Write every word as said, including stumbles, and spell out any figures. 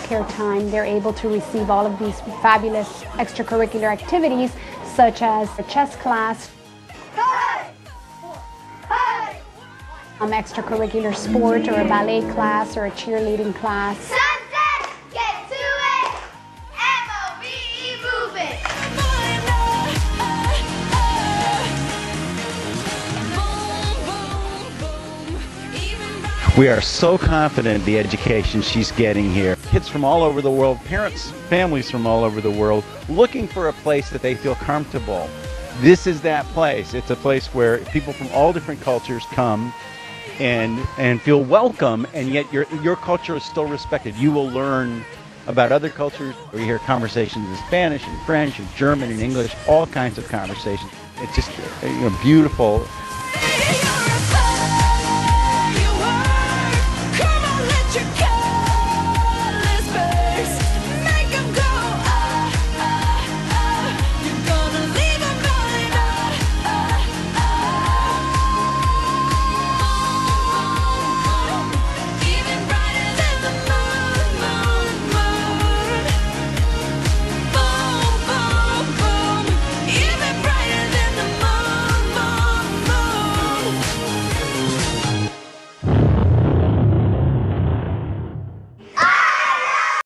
childcare time, they're able to receive all of these fabulous extracurricular activities, such as a chess class, um, extracurricular sport, or a ballet class, or a cheerleading class. Sunset, get to it, M O V E, move it. We are so confident in the education she's getting here. Kids from all over the world, parents, families from all over the world, looking for a place that they feel comfortable. This is that place. It's a place where people from all different cultures come and and feel welcome, and yet your your culture is still respected. You will learn about other cultures. We hear conversations in Spanish and French and German and English, all kinds of conversations. It's just, you know, beautiful.